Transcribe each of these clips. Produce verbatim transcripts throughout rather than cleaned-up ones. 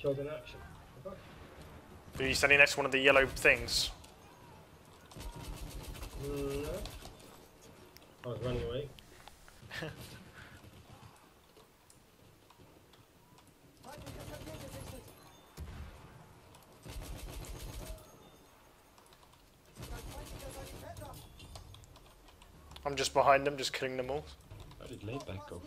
killed in action. Okay. Are you standing next to one of the yellow things? Mm, no. I was running away. I'm just behind them, just killing them all. How did Layback go?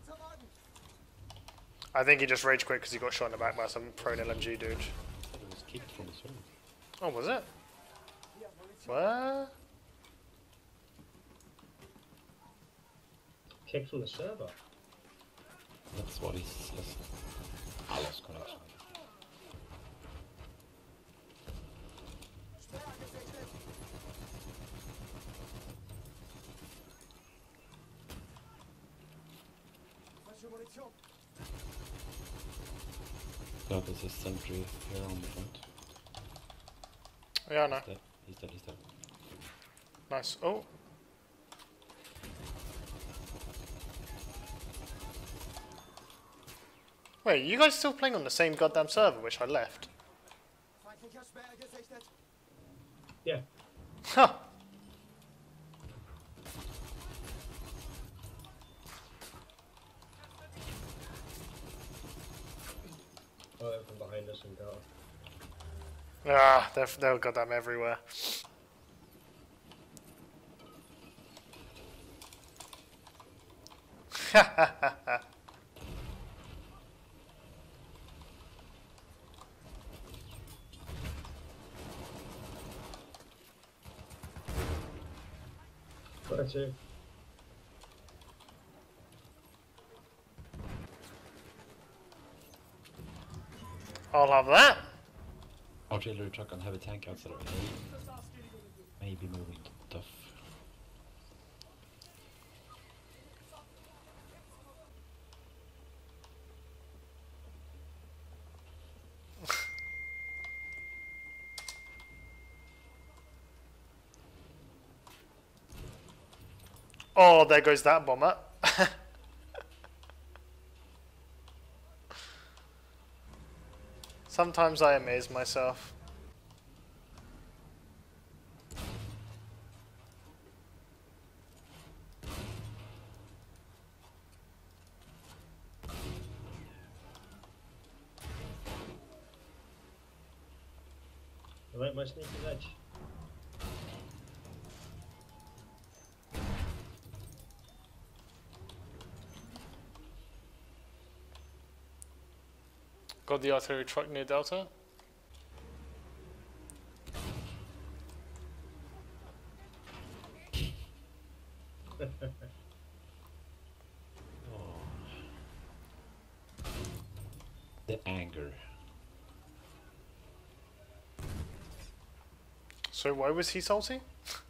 I think he just rage quit because he got shot in the back by some prone L M G dude. It was kicked from the server. Oh, was it? What? Kicked from the server. That's what he says. I lost connection. No, there's a sentry here on the front. Yeah, I know. He's dead, he's dead, he's dead. Nice. Oh. Wait, you guys still playing on the same goddamn server which I left? Yeah. Huh. Oh, they're from behind us and got us. Ah, they're, they're goddamn everywhere. Ha ha ha ha. Where to? I'll have that. Artillery truck and heavy tank outside of A. Maybe moving to Duff. Oh, there goes that bomber. Sometimes I amaze myself. I like my sneaky edge. Got the artillery truck near Delta. Oh. The anger. So why was he salty?